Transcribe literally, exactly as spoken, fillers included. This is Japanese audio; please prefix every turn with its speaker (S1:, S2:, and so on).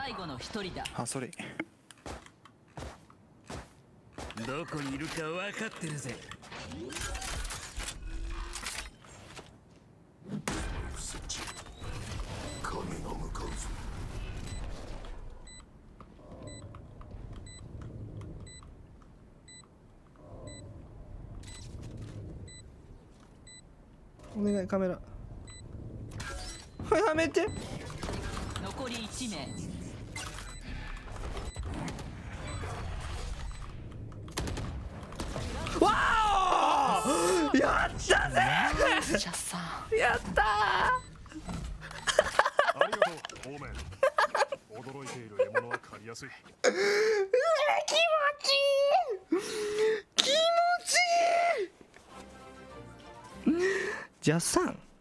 S1: 最後の一人だ。
S2: あ、それ
S3: どこにいるか分かってるぜ。
S4: 神が向かうぞ。
S5: お願いカメラやめて。
S1: 残りいち名。
S5: わおやったぜ。
S1: ジャスさん
S5: やったー。
S4: ありがとう、オーメン。驚いている獲物は狩りやすい。
S5: うわ気持ちいい気持ちいい。ジャスさん